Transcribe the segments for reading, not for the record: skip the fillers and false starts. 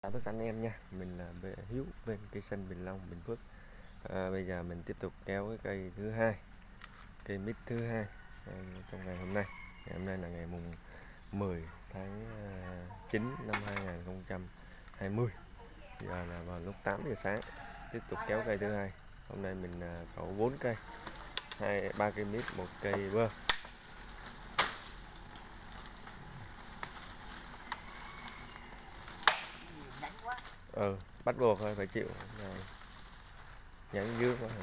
Chào tất cả anh em nha, mình là Hiếu bên cây xanh Bình Long, Bình Phước. Bây giờ mình tiếp tục kéo cái cây thứ hai, cây mít thứ hai trong ngày hôm nay. Ngày hôm nay là ngày mùng 10 tháng 9 năm 2020. Giờ là vào lúc 8 giờ sáng, tiếp tục kéo cây thứ hai. Hôm nay mình cẩu 4 cây, 3 cây mít, 1 cây bơ. Bắt buộc thôi, phải chịu. Nhánh dưa quá.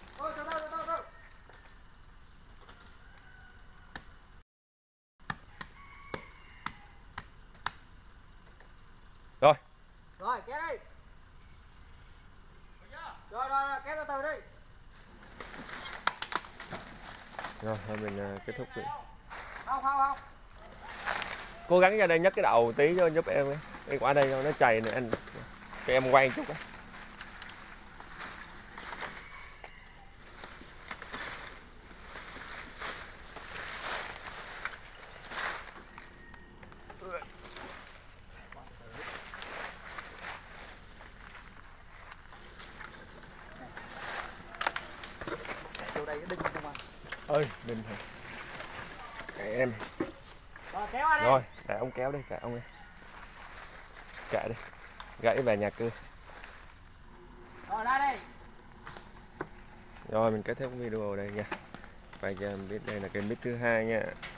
Rồi. Rồi kéo đi. Rồi kéo từ từ đi. Rồi thôi mình kết thúc đi. Không. Cố gắng ra đây nhấc cái đầu tí cho giúp em ấy. Em qua đây nó chày này anh. Cho em quay chút á. Vô đây cái đinh không anh? Ơi, đinh hả? Kệ em. Rồi kéo qua đi. Rồi, để ông kéo đi, kệ ông đi. Kệ đi. Gãy về nhà cưa. Rồi ra đi. Rồi mình kết thúc video ở đây nha. Vậy cho em biết đây là cây mít thứ hai nha.